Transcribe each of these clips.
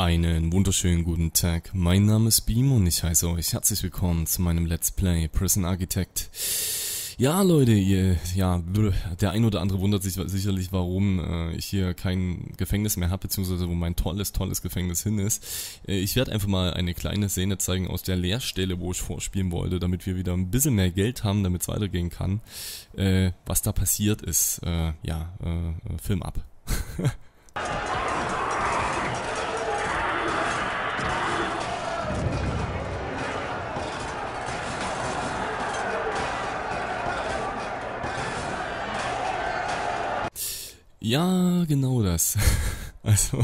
Einen wunderschönen guten Tag, mein Name ist Beam und ich heiße euch herzlich willkommen zu meinem Let's Play Prison Architect. Ja Leute, der ein oder andere wundert sich sicherlich, warum ich hier kein Gefängnis mehr habe, beziehungsweise wo mein tolles Gefängnis hin ist. Ich werde einfach mal eine kleine Szene zeigen aus der Leerstelle, wo ich vorspielen wollte, damit wir wieder ein bisschen mehr Geld haben, damit es weitergehen kann. Was da passiert ist, Film ab. Ja, genau das. Also,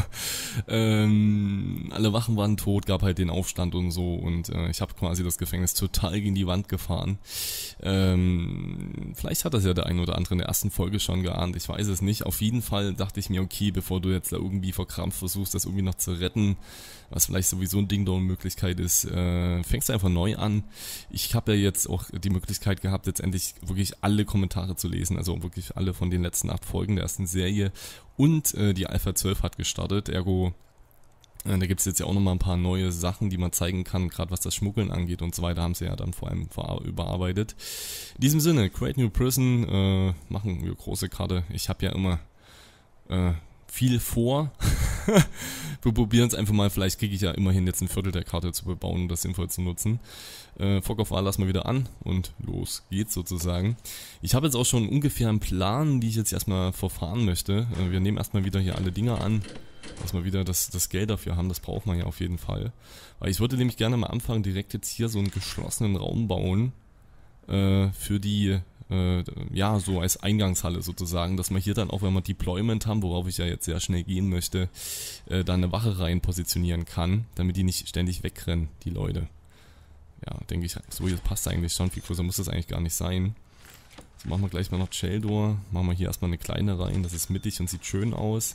alle Wachen waren tot, gab halt den Aufstand und so und ich habe quasi das Gefängnis total gegen die Wand gefahren. Vielleicht hat das ja der ein oder andere in der ersten Folge schon geahnt, ich weiß es nicht. Auf jeden Fall dachte ich mir, okay, bevor du jetzt da irgendwie verkrampft versuchst, das irgendwie noch zu retten, was vielleicht sowieso ein Ding-Dong-Möglichkeit ist, fängst du einfach neu an. Ich habe ja jetzt auch die Möglichkeit gehabt, jetzt endlich wirklich alle Kommentare zu lesen, also wirklich alle von den letzten 8 Folgen der ersten Serie. Und die Alpha 12 hat gestartet, ergo, da gibt es jetzt ja auch nochmal ein paar neue Sachen, die man zeigen kann, gerade was das Schmuggeln angeht und so weiter, haben sie ja dann vor allem überarbeitet. In diesem Sinne, Create New Prison, machen wir große Karte. Ich habe ja immer viel vor. Wir probieren es einfach mal, vielleicht kriege ich ja immerhin jetzt ein Viertel der Karte zu bebauen und das sinnvoll zu nutzen. Fog of War lassen wir wieder an und los geht's sozusagen. Ich habe jetzt auch schon ungefähr einen Plan, wie ich jetzt erstmal verfahren möchte. Wir nehmen erstmal wieder hier alle Dinger an, dass wir wieder das Geld dafür haben, das braucht man ja auf jeden Fall. Weil ich würde nämlich gerne mal anfangen, direkt jetzt hier so einen geschlossenen Raum bauen für die so als Eingangshalle sozusagen, dass wir hier dann auch, wenn wir Deployment haben, worauf ich ja jetzt sehr schnell gehen möchte, da eine Wache rein positionieren kann, damit die nicht ständig wegrennen, die Leute. Ja, denke ich, so jetzt passt eigentlich schon, viel größer muss das eigentlich gar nicht sein. So, machen wir gleich mal noch Jaildoor, machen wir hier erstmal eine kleine rein, das ist mittig und sieht schön aus.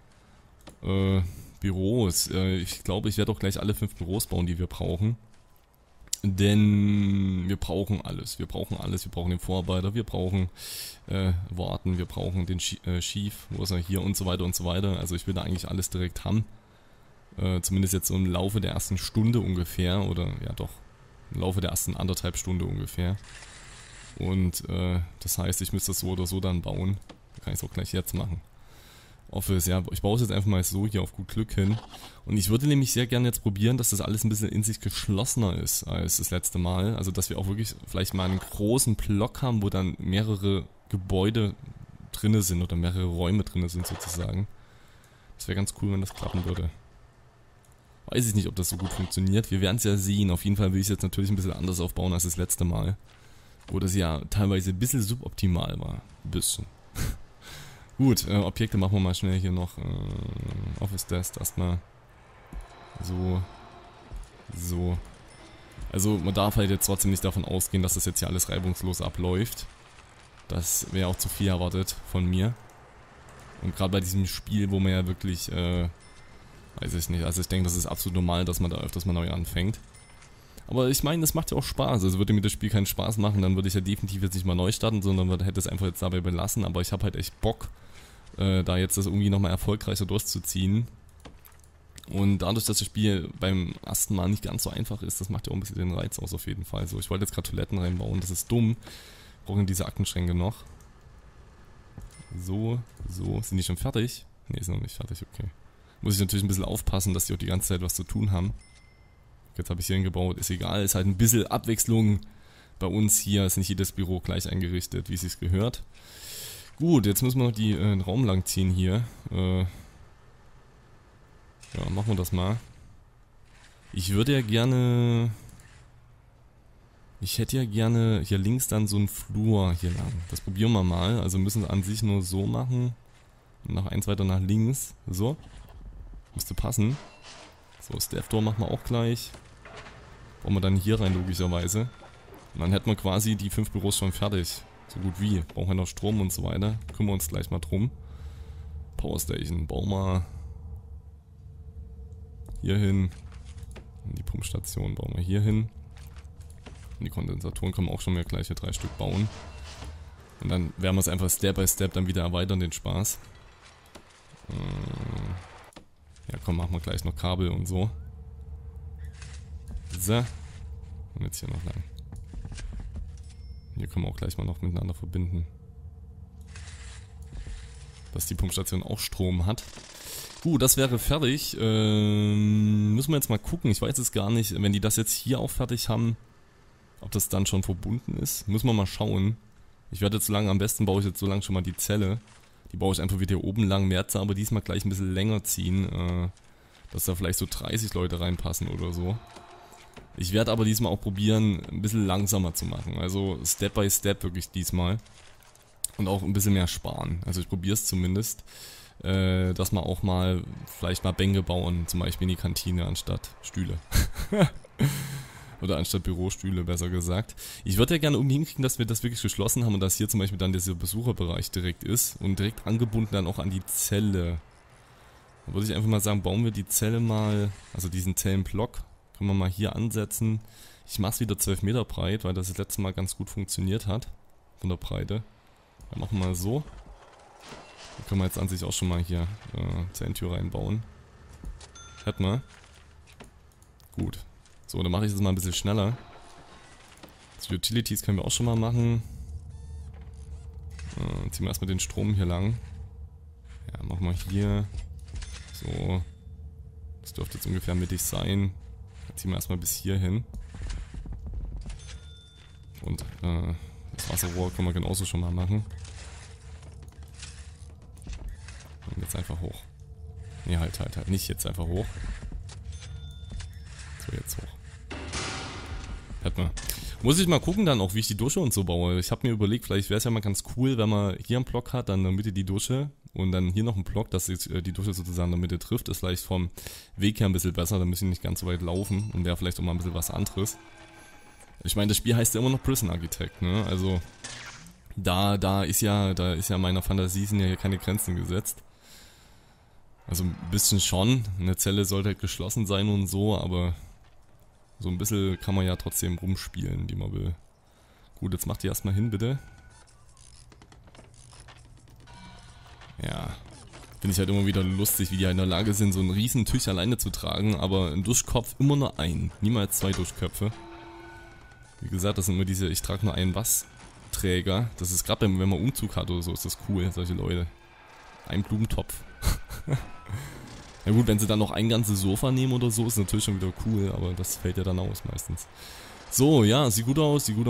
Büros, ich glaube, ich werde auch gleich alle 5 Büros bauen, die wir brauchen. Denn wir brauchen alles, wir brauchen den Vorarbeiter, wir brauchen Warten, wir brauchen den Chief, wo ist er hier und so weiter und so weiter. Also ich will da eigentlich alles direkt haben, zumindest jetzt so im Laufe der ersten Stunde ungefähr, oder ja doch, im Laufe der ersten 1,5 Stunde ungefähr. Und das heißt, ich müsste das so oder so dann bauen, da kann ich es auch gleich jetzt machen. Office, ja, ich baue es jetzt einfach mal so hier auf gut Glück hin. Und ich würde nämlich sehr gerne jetzt probieren, dass das alles ein bisschen in sich geschlossener ist als das letzte Mal. Also, dass wir auch wirklich vielleicht mal einen großen Block haben, wo dann mehrere Gebäude drinne sind oder mehrere Räume drinne sind sozusagen. Das wäre ganz cool, wenn das klappen würde. Weiß ich nicht, ob das so gut funktioniert. Wir werden es ja sehen. Auf jeden Fall will ich es jetzt natürlich ein bisschen anders aufbauen als das letzte Mal. Wo das ja teilweise ein bisschen suboptimal war. Ein bisschen. Gut, Objekte machen wir mal schnell hier noch. Office Desk erstmal. So. Also man darf halt jetzt trotzdem nicht davon ausgehen, dass das jetzt hier alles reibungslos abläuft. Das wäre auch zu viel erwartet von mir. Und gerade bei diesem Spiel, wo man ja wirklich, weiß ich nicht, also ich denke, das ist absolut normal, dass man da öfters mal neu anfängt. Aber ich meine, das macht ja auch Spaß, also würde mir das Spiel keinen Spaß machen, dann würde ich ja definitiv jetzt nicht mal neu starten, sondern hätte es einfach jetzt dabei belassen, aber ich habe halt echt Bock, da jetzt das irgendwie nochmal erfolgreicher durchzuziehen. Und dadurch, dass das Spiel beim ersten Mal nicht ganz so einfach ist, das macht ja auch ein bisschen den Reiz aus auf jeden Fall. So, ich wollte jetzt gerade Toiletten reinbauen, das ist dumm. Brauchen diese Aktenschränke noch. So, sind die schon fertig? Ne, sind noch nicht fertig, okay. Muss ich natürlich ein bisschen aufpassen, dass die auch die ganze Zeit was zu tun haben. Jetzt habe ich hier hingebaut, ist egal, ist halt ein bisschen Abwechslung bei uns hier, ist nicht jedes Büro gleich eingerichtet, wie es sich gehört. Gut, jetzt müssen wir noch die Raum lang ziehen hier. Ja, machen wir das mal. Ich hätte ja gerne hier links dann so einen Flur hier lang. Das probieren wir mal, also müssen wir an sich nur so machen. Und noch eins weiter nach links, so. Müsste passen. So, Staff Door machen wir auch gleich. Brauchen wir dann hier rein, logischerweise. Und dann hätten wir quasi die 5 Büros schon fertig. So gut wie. Brauchen wir noch Strom und so weiter. Kümmern wir uns gleich mal drum. Power Station. Bauen wir hier hin. Und die Pumpstation bauen wir hier hin. Und die Kondensatoren können wir auch schon mehr gleich hier 3 Stück bauen. Und dann werden wir es einfach Step by Step dann wieder erweitern, den Spaß. Ja komm, machen wir gleich noch Kabel und so. So. Und jetzt hier noch lang. Hier können wir auch gleich mal noch miteinander verbinden. Dass die Pumpstation auch Strom hat. Gut, das wäre fertig. Müssen wir jetzt mal gucken. Ich weiß es gar nicht, wenn die das jetzt hier auch fertig haben, ob das dann schon verbunden ist. Müssen wir mal schauen. Ich werde jetzt so lange, am besten baue ich jetzt so lange schon mal die Zelle. Die baue ich einfach wieder hier oben lang, werde aber diesmal gleich ein bisschen länger ziehen, dass da vielleicht so 30 Leute reinpassen oder so. Ich werde aber diesmal auch probieren, ein bisschen langsamer zu machen. Also Step by Step wirklich diesmal. Und auch ein bisschen mehr sparen. Also ich probiere es zumindest, dass wir auch mal vielleicht mal Bänke bauen, zum Beispiel in die Kantine anstatt Stühle. Oder anstatt Bürostühle, besser gesagt. Ich würde ja gerne irgendwie hinkriegen, dass wir das wirklich geschlossen haben und dass hier zum Beispiel dann dieser Besucherbereich direkt ist und direkt angebunden dann auch an die Zelle. Da würde ich einfach mal sagen, bauen wir die Zelle mal, also diesen Zellenblock, können wir mal hier ansetzen. Ich mache es wieder 12 Meter breit, weil das letzte Mal ganz gut funktioniert hat, von der Breite. Dann machen wir mal so. Dann können wir jetzt an sich auch schon mal hier Zellentür reinbauen. Hätten wir. Gut. So, dann mache ich das mal ein bisschen schneller. Die Utilities können wir auch schon mal machen. Ziehen wir erstmal den Strom hier lang. Ja, machen wir hier. So. Das dürfte jetzt ungefähr mittig sein. Dann ziehen wir erstmal bis hier hin. Und das Wasserrohr können wir genauso schon mal machen. Und jetzt einfach hoch. Ne, halt. Nicht jetzt einfach hoch. So, jetzt hoch. Hätten wir. Muss ich mal gucken dann auch, wie ich die Dusche und so baue. Ich habe mir überlegt, vielleicht wäre es ja mal ganz cool, wenn man hier einen Block hat, dann in der Mitte die Dusche und dann hier noch einen Block, dass die Dusche sozusagen in der Mitte trifft. Ist vielleicht vom Weg her ein bisschen besser, dann müssen wir nicht ganz so weit laufen und wäre vielleicht auch mal ein bisschen was anderes. Ich meine, das Spiel heißt ja immer noch Prison Architect, ne? Also da ist ja meiner Fantasie sind ja hier keine Grenzen gesetzt. Also ein bisschen schon. Eine Zelle sollte halt geschlossen sein und so, aber so ein bisschen kann man ja trotzdem rumspielen, wie man will. Gut, jetzt macht die erstmal hin, bitte. Ja. Finde ich halt immer wieder lustig, wie die halt in der Lage sind, so einen riesen Tisch alleine zu tragen, aber ein Duschkopf immer nur einen. Niemals 2 Duschköpfe. Wie gesagt, das sind immer diese, ich trage nur einen Wassträger. Das ist gerade, wenn man Umzug hat oder so, ist das cool, solche Leute. Ein Blumentopf. Ja gut, wenn sie dann noch ein ganzes Sofa nehmen oder so, ist natürlich schon wieder cool, aber das fällt ja dann aus meistens. So, ja, sieht gut aus. Ich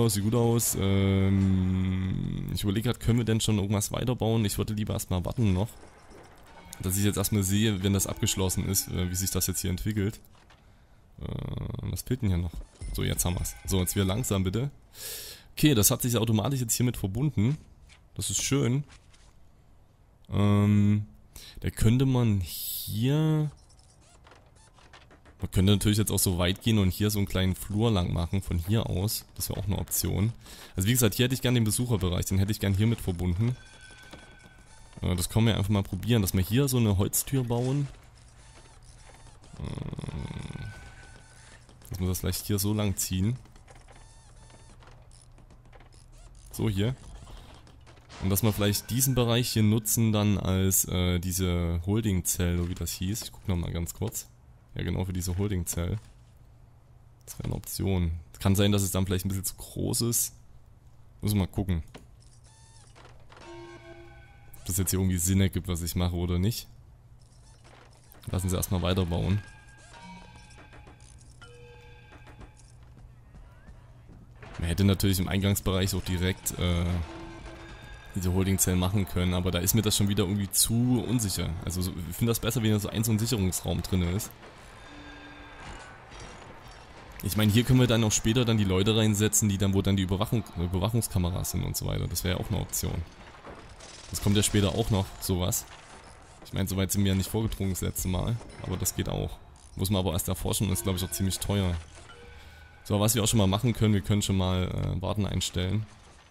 überlege gerade, können wir denn schon irgendwas weiterbauen? Ich würde lieber erstmal warten noch. Dass ich jetzt erstmal sehe, wenn das abgeschlossen ist, wie sich das jetzt hier entwickelt. Was fehlt denn hier noch? So, jetzt haben wir es. So, jetzt wieder langsam bitte. Okay, das hat sich automatisch jetzt hiermit verbunden. Das ist schön. Da könnte man hier... Man könnte natürlich jetzt auch so weit gehen und hier so einen kleinen Flur lang machen, von hier aus. Das wäre auch eine Option. Also wie gesagt, hier hätte ich gerne den Besucherbereich, den hätte ich gerne hier mit verbunden. Das können wir einfach mal probieren, dass wir hier so eine Holztür bauen. Dass wir das vielleicht hier so lang ziehen. So hier. Und dass wir vielleicht diesen Bereich hier nutzen dann als diese Holding-Zell, so wie das hieß. Ich gucke nochmal ganz kurz. Ja genau, für diese Holding-Zell. Das wäre eine Option. Kann sein, dass es dann vielleicht ein bisschen zu groß ist. Müssen wir mal gucken. Ob das jetzt hier irgendwie Sinn ergibt, was ich mache oder nicht. Lassen Sie erstmal weiterbauen. Man hätte natürlich im Eingangsbereich auch direkt diese Holding-Zellen machen können, aber da ist mir das schon wieder irgendwie zu unsicher. Also ich finde das besser, wenn da so ein Sicherungsraum drin ist. Ich meine, hier können wir dann auch später dann die Leute reinsetzen, die dann, wo dann die Überwachungskameras sind und so weiter. Das wäre ja auch eine Option. Das kommt ja später auch noch, sowas. Ich meine, soweit sind wir ja nicht vorgedrungen das letzte Mal, aber das geht auch. Muss man aber erst erforschen und ist, glaube ich, auch ziemlich teuer. So, was wir auch schon mal machen können, wir können schon mal Warten einstellen.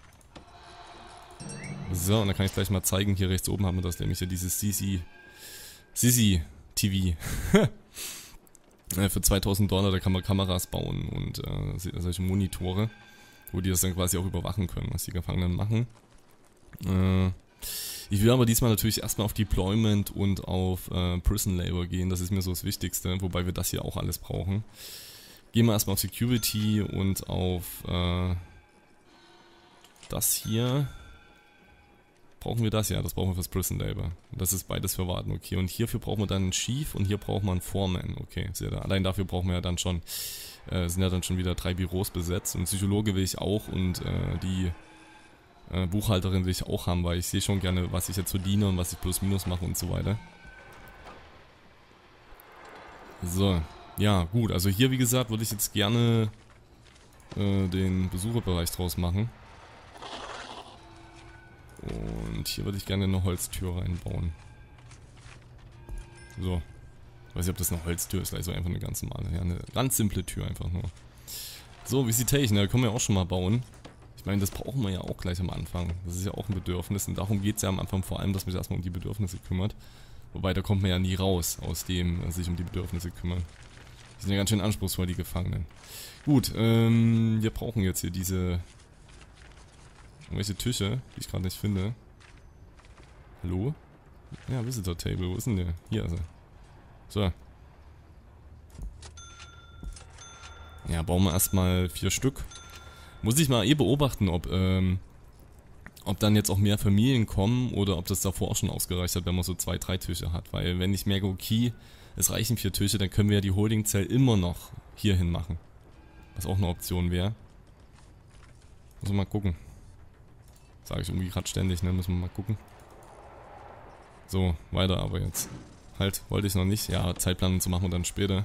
So, und dann kann ich gleich mal zeigen, hier rechts oben haben wir das nämlich ja dieses Sisi TV. Für $2000, da kann man Kameras bauen und solche Monitore, wo die das dann quasi auch überwachen können, was die Gefangenen machen. Ich will aber diesmal natürlich erstmal auf Deployment und auf Prison Labor gehen. Das ist mir so das Wichtigste, wobei wir das hier auch alles brauchen. Gehen wir erstmal auf Security und auf das hier. Brauchen wir das? Ja, das brauchen wir fürs Prison Labor. Das ist beides für Warten, okay. Und hierfür brauchen wir dann einen Chief und hier brauchen wir einen Foreman, okay. Allein dafür brauchen wir ja dann schon, sind ja dann schon wieder 3 Büros besetzt. Und Psychologe will ich auch und die Buchhalterin will ich auch haben, weil ich sehe schon gerne, was ich jetzt verdiene und was ich plus minus mache und so weiter. So, ja gut, also hier wie gesagt würde ich jetzt gerne den Besucherbereich draus machen. Und hier würde ich gerne eine Holztür reinbauen. So. Ich weiß nicht, ob das eine Holztür ist, also einfach eine ganz normale. Ja, eine ganz simple Tür einfach nur. So, Visitation, da können wir auch schon mal bauen. Ich meine, das brauchen wir ja auch gleich am Anfang. Das ist ja auch ein Bedürfnis und darum geht es ja am Anfang vor allem, dass man sich erstmal um die Bedürfnisse kümmert. Wobei, da kommt man ja nie raus, aus dem sich um die Bedürfnisse kümmern. Die sind ja ganz schön anspruchsvoll, die Gefangenen. Gut, wir brauchen jetzt hier diese... Irgendwelche Tische, die ich gerade nicht finde. Hallo? Ja, Visitor Table, wo ist denn der? Hier ist er. So. Ja, bauen wir erstmal 4 Stück. Muss ich mal beobachten, ob dann jetzt auch mehr Familien kommen oder ob das davor auch schon ausgereicht hat, wenn man so 2, 3 Tische hat. Weil wenn ich merke, okay, es reichen 4 Tische, dann können wir ja die Holding-Zell immer noch hierhin machen. Was auch eine Option wäre. Muss man mal gucken. Sage ich irgendwie gerade ständig, ne? Müssen wir mal gucken. So, weiter aber jetzt. Halt, wollte ich noch nicht. Ja, Zeitplanung zu machen wir dann später.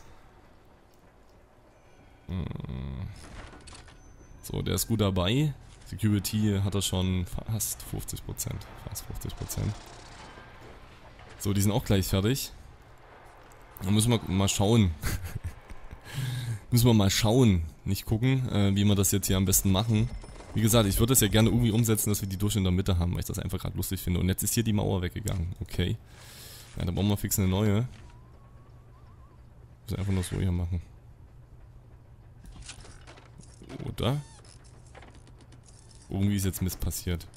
So, der ist gut dabei. Security hat er schon fast 50%. Fast 50%. So, die sind auch gleich fertig. Dann müssen wir mal schauen. Müssen wir mal schauen, nicht gucken, wie wir das jetzt hier am besten machen. Wie gesagt, ich würde das ja gerne irgendwie umsetzen, dass wir die durch in der Mitte haben, weil ich das einfach gerade lustig finde. Und jetzt ist hier die Mauer weggegangen. Okay. Ja, dann bauen wir fix eine neue. Muss einfach nur so hier machen. Oder? Irgendwie ist jetzt Mist passiert.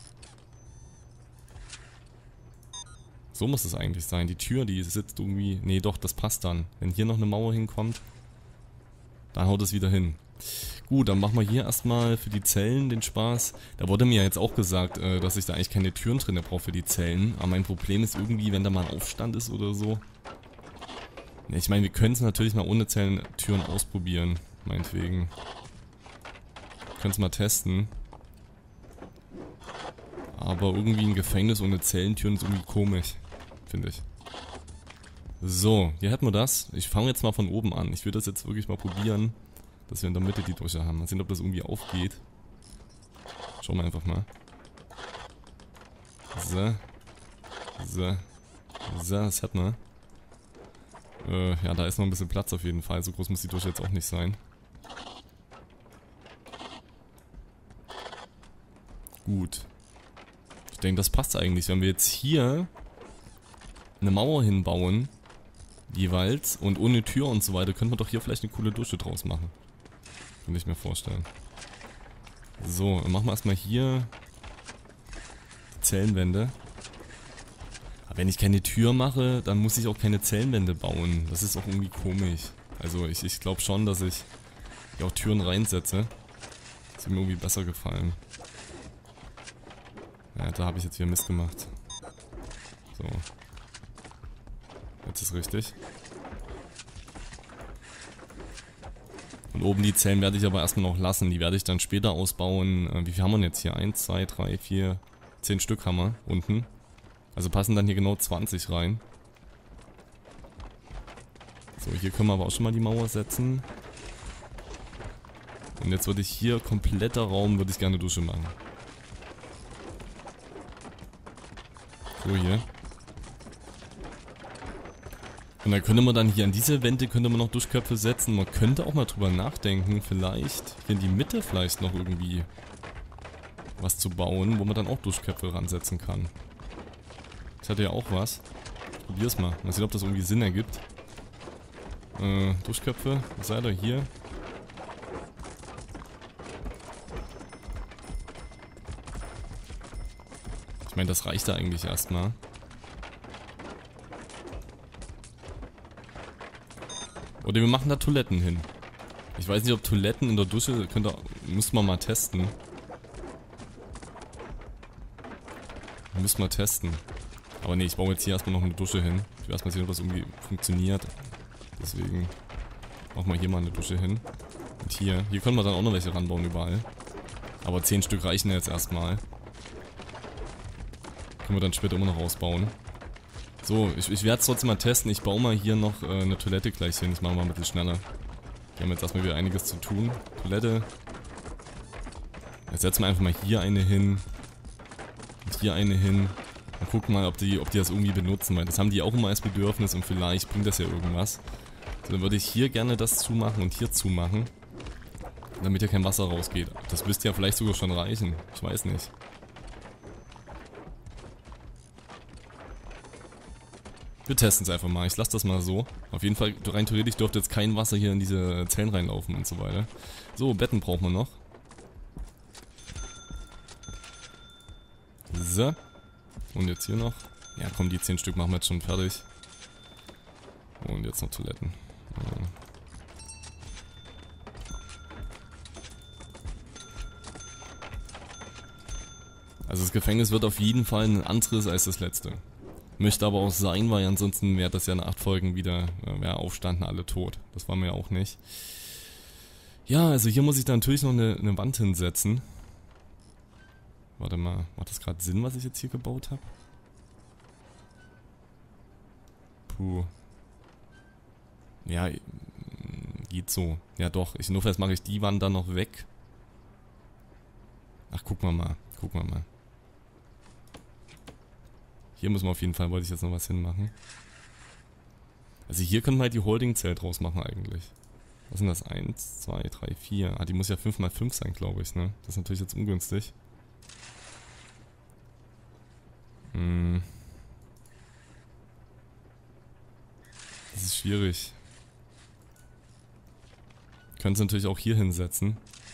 So muss es eigentlich sein. Die Tür, die sitzt irgendwie... Nee, doch, das passt dann. Wenn hier noch eine Mauer hinkommt, dann haut es wieder hin. Gut, dann machen wir hier erstmal für die Zellen den Spaß. Da wurde mir ja jetzt auch gesagt, dass ich da eigentlich keine Türen drin brauche für die Zellen. Aber mein Problem ist irgendwie, wenn da mal ein Aufstand ist oder so. Ich meine, wir können es natürlich mal ohne Zellentüren ausprobieren. Meinetwegen. Können es mal testen. Aber irgendwie ein Gefängnis ohne Zellentüren ist irgendwie komisch. Finde ich. So, hier hätten wir das. Ich fange jetzt mal von oben an. Ich will das jetzt wirklich mal probieren, dass wir in der Mitte die Dusche haben. Mal sehen, ob das irgendwie aufgeht. Schauen wir einfach mal. So. So. So, das hat man. Ja, da ist noch ein bisschen Platz auf jeden Fall. So groß muss die Dusche jetzt auch nicht sein. Gut. Ich denke, das passt eigentlich. Wenn wir jetzt hier eine Mauer hinbauen, jeweils, und ohne Tür und so weiter, könnte man doch hier vielleicht eine coole Dusche draus machen. Könnte ich mir vorstellen. So, dann machen wir erstmal hier die Zellenwände. Aber wenn ich keine Tür mache, dann muss ich auch keine Zellenwände bauen. Das ist auch irgendwie komisch. Also ich glaube schon, dass ich hier auch Türen reinsetze. Das wird mir irgendwie besser gefallen. Ja, da habe ich jetzt wieder Mist gemacht. So. Jetzt ist richtig. Und oben die Zellen werde ich aber erstmal noch lassen. Die werde ich dann später ausbauen. Wie viel haben wir jetzt hier? 1, 2, 3, 4, 10 Stück haben wir unten. Also passen dann hier genau 20 rein. So, hier können wir aber auch schon mal die Mauer setzen. Und jetzt würde ich hier, kompletter Raum, würde ich gerne Dusche machen. So, hier. Und dann könnte man dann hier an diese Wände könnte man noch Duschköpfe setzen. Man könnte auch mal drüber nachdenken, vielleicht in die Mitte vielleicht noch irgendwie was zu bauen, wo man dann auch Duschköpfe ransetzen kann. Das hat ja auch was. Ich probier's mal. Mal sehen, ob das irgendwie Sinn ergibt. Duschköpfe, was seid ihr hier? Ich meine, das reicht da eigentlich erstmal. Oder wir machen da Toiletten hin. Ich weiß nicht, ob Toiletten in der Dusche, müssen wir mal testen. Müssen wir testen. Aber nee, ich baue jetzt hier erstmal noch eine Dusche hin. Ich will erstmal sehen, ob das irgendwie funktioniert. Deswegen machen wir hier mal eine Dusche hin. Und hier können wir dann auch noch welche ranbauen überall. Aber 10 Stück reichen jetzt erstmal. Können wir dann später immer noch ausbauen. So, ich werde es trotzdem mal testen. Ich baue mal hier noch eine Toilette gleich hin. Ich mache mal ein bisschen schneller. Wir haben jetzt erstmal wieder einiges zu tun. Toilette. Jetzt setzen wir einfach mal hier eine hin. Und hier eine hin. Und gucken mal, ob die das irgendwie benutzen. Weil das haben die auch immer als Bedürfnis und vielleicht bringt das ja irgendwas. So, dann würde ich hier gerne das zumachen und hier zumachen. Damit ja kein Wasser rausgeht. Das müsste ja vielleicht sogar schon reichen. Ich weiß nicht. Wir testen es einfach mal. Ich lasse das mal so. Auf jeden Fall, rein theoretisch dürfte jetzt kein Wasser hier in diese Zellen reinlaufen und so weiter. So, Betten brauchen wir noch. So. Und jetzt hier noch. Ja komm, die 10 Stück machen wir jetzt schon fertig. Und jetzt noch Toiletten. Ja. Also das Gefängnis wird auf jeden Fall ein anderes als das letzte. Möchte aber auch sein, weil ansonsten wäre das ja in 8 Folgen wieder, aufstanden alle tot. Das wollen wir ja auch nicht. Ja, also hier muss ich da natürlich noch eine Wand hinsetzen. Warte mal, macht das gerade Sinn, was ich jetzt hier gebaut habe? Puh. Ja, geht so. Ja doch, notfalls mache ich die Wand dann noch weg. Ach, gucken wir mal. Hier müssen wir auf jeden Fall, wollte ich jetzt noch was hinmachen. Also hier können wir halt die Holding-Zelle draus machen eigentlich. Was sind das? 1, 2, 3, 4. Ah, die muss ja 5×5 sein, glaube ich, ne? Das ist natürlich jetzt ungünstig. Das ist schwierig. Können es natürlich auch hier hinsetzen.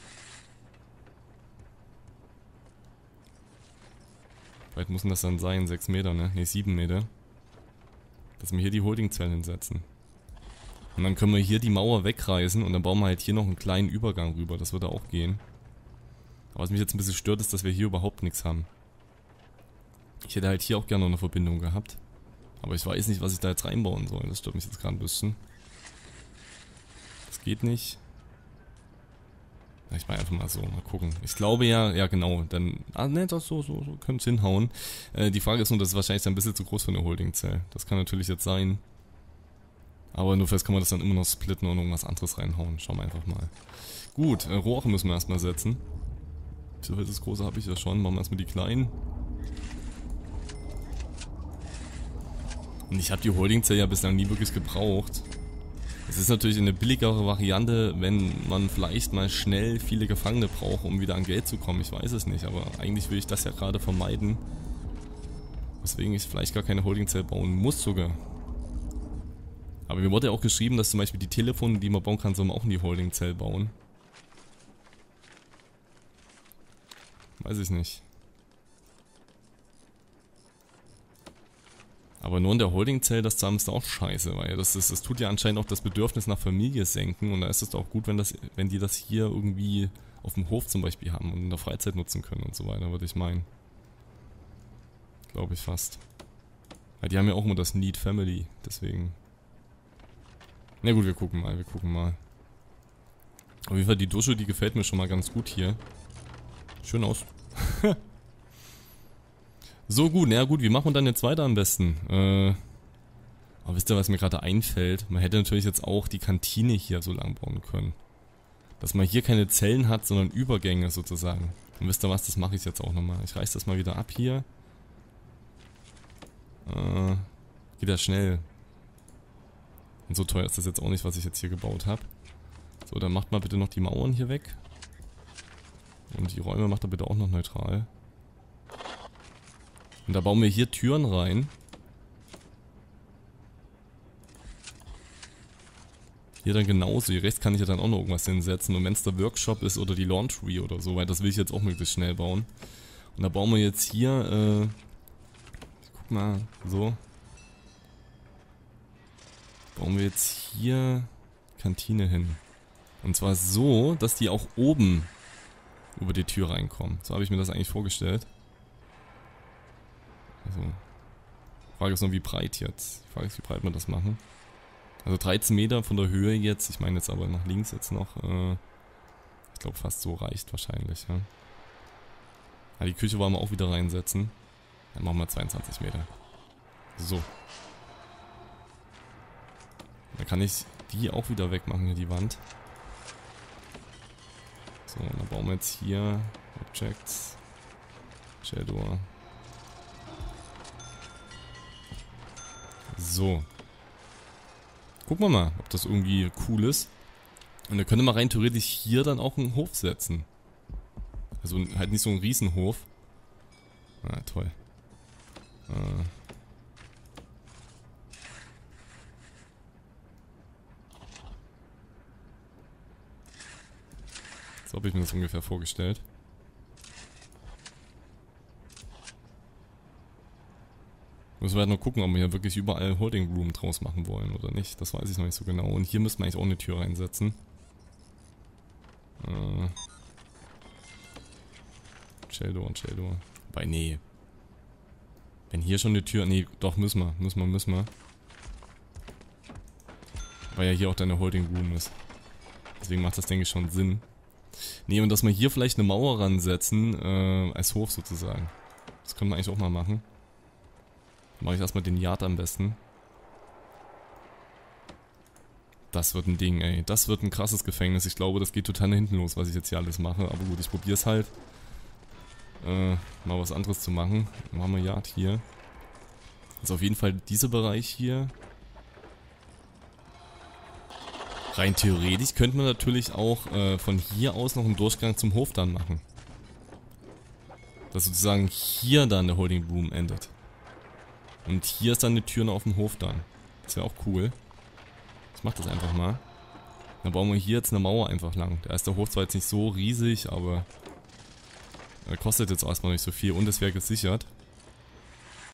Vielleicht müssen das dann sein, 6 Meter, ne? Ne, 7 Meter. Dass wir hier die Holdingzellen hinsetzen. Und dann können wir hier die Mauer wegreißen und dann bauen wir halt hier noch einen kleinen Übergang rüber. Das würde auch gehen. Aber was mich jetzt ein bisschen stört, ist, dass wir hier überhaupt nichts haben. Ich hätte halt hier auch gerne noch eine Verbindung gehabt. Aber ich weiß nicht, was ich da jetzt reinbauen soll. Das stört mich jetzt gerade ein bisschen. Das geht nicht. Ich mache einfach mal so, mal gucken. Ich glaube ja genau, dann, ne, das so könnte es hinhauen. Die Frage ist nur, das ist wahrscheinlich ein bisschen zu groß für eine Holdingzelle. Das kann natürlich jetzt sein. Aber nur vielleicht kann man das dann immer noch splitten und irgendwas anderes reinhauen. Schauen wir einfach mal. Gut, Rohre müssen wir erstmal setzen. Das große habe ich ja schon. Machen wir erstmal die kleinen. Und ich habe die Holdingzelle ja bislang nie wirklich gebraucht. Es ist natürlich eine billigere Variante, wenn man vielleicht mal schnell viele Gefangene braucht, um wieder an Geld zu kommen. Ich weiß es nicht, aber eigentlich will ich das ja gerade vermeiden. Weswegen ich vielleicht gar keine Holdingzelle bauen muss sogar. Aber mir wurde ja auch geschrieben, dass zum Beispiel die Telefone, die man bauen kann, soll man auch in die Holdingzelle bauen. Weiß ich nicht. Aber nur in der Holdingzelle das zu haben ist auch scheiße, weil das tut ja anscheinend auch das Bedürfnis nach Familie senken und da ist es doch auch gut, wenn die das hier irgendwie auf dem Hof zum Beispiel haben und in der Freizeit nutzen können und so weiter, würde ich meinen. Glaube ich fast. Weil die haben ja auch immer das Need Family, deswegen. Na gut, wir gucken mal. Auf jeden Fall die Dusche, die gefällt mir schon mal ganz gut hier. Schön aus. So gut, na gut, wie machen wir dann jetzt weiter am besten? Aber wisst ihr, was mir gerade einfällt? Man hätte natürlich jetzt auch die Kantine hier so lang bauen können. Dass man hier keine Zellen hat, sondern Übergänge sozusagen. Und wisst ihr was, das mache ich jetzt auch nochmal. Ich reiße das mal wieder ab hier. Geht ja schnell. Und so teuer ist das jetzt auch nicht, was ich jetzt hier gebaut habe. So, dann macht mal bitte noch die Mauern hier weg. Und die Räume macht er bitte auch noch neutral. Und da bauen wir hier Türen rein. Hier dann genauso. Hier rechts kann ich ja dann auch noch irgendwas hinsetzen. Und wenn es der Workshop ist oder die Laundry oder so, weil das will ich jetzt auch möglichst schnell bauen. Und da bauen wir jetzt hier Guck mal, so. Bauen wir jetzt hier Kantine hin. Und zwar so, dass die auch oben über die Tür reinkommen. So habe ich mir das eigentlich vorgestellt. Also, die Frage ist noch, wie breit jetzt. Die Frage ist, wie breit wir das machen. Also 13 Meter von der Höhe jetzt. Ich meine jetzt aber nach links jetzt noch. Ich glaube fast so reicht wahrscheinlich. Ja. Die Küche wollen wir auch wieder reinsetzen. Dann machen wir 22 Meter. So. Dann kann ich die auch wieder wegmachen, hier die Wand. So, dann bauen wir jetzt hier Objects. Shadow. So. Gucken wir mal, ob das irgendwie cool ist. Und dann könnte man rein theoretisch hier dann auch einen Hof setzen. Also halt nicht so ein Riesenhof. Ah, toll. So habe ich mir das ungefähr vorgestellt. Müssen wir halt noch gucken, ob wir hier wirklich überall Holding Room draus machen wollen oder nicht. Das weiß ich noch nicht so genau. Und hier müssen wir eigentlich auch eine Tür reinsetzen. Shadow und Shadow. Wobei, nee. Wenn hier schon eine Tür... Nee, doch, müssen wir. Weil ja hier auch deine Holding Room ist. Deswegen macht das, denke ich, schon Sinn. Nee, und dass wir hier vielleicht eine Mauer ransetzen, als Hof sozusagen. Das können wir eigentlich auch mal machen. Dann mache ich erstmal den Yard am besten. Das wird ein Ding, ey. Das wird ein krasses Gefängnis. Ich glaube, das geht total nach hinten los, was ich jetzt hier alles mache. Aber gut, ich probiere es halt. Mal was anderes zu machen. Dann machen wir Yard hier. Also auf jeden Fall dieser Bereich hier. Rein theoretisch könnte man natürlich auch von hier aus noch einen Durchgang zum Hof dann machen. Dass sozusagen hier dann der Holding Room endet. Und hier ist dann eine Tür noch auf dem Hof dann. Das wäre auch cool. Ich mach das einfach mal. Dann bauen wir hier jetzt eine Mauer einfach lang. Da ist der Hof zwar jetzt nicht so riesig, aber kostet jetzt erstmal nicht so viel und es wäre gesichert.